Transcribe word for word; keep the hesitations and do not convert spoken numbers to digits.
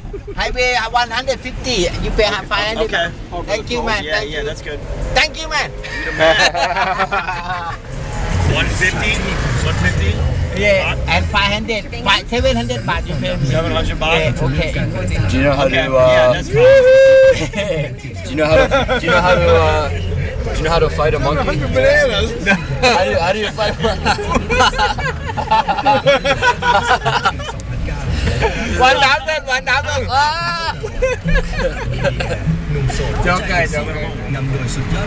Highway one hundred fifty. You pay five hundred. Okay. Thank you, man. Yeah, Thank yeah, you. that's good. Thank you, man. one fifty? one fifty? Yeah, and five hundred. Five, seven hundred baht you pay me. seven hundred baht? Yeah, okay. Do you know how Okay, to? yeah, Uh, that's fine. do you know how to? Do you know how to? Uh, do you know how to fight a monkey? How do you, how do you fight a monkey? One thousand, one thousand. Joke guys, joke.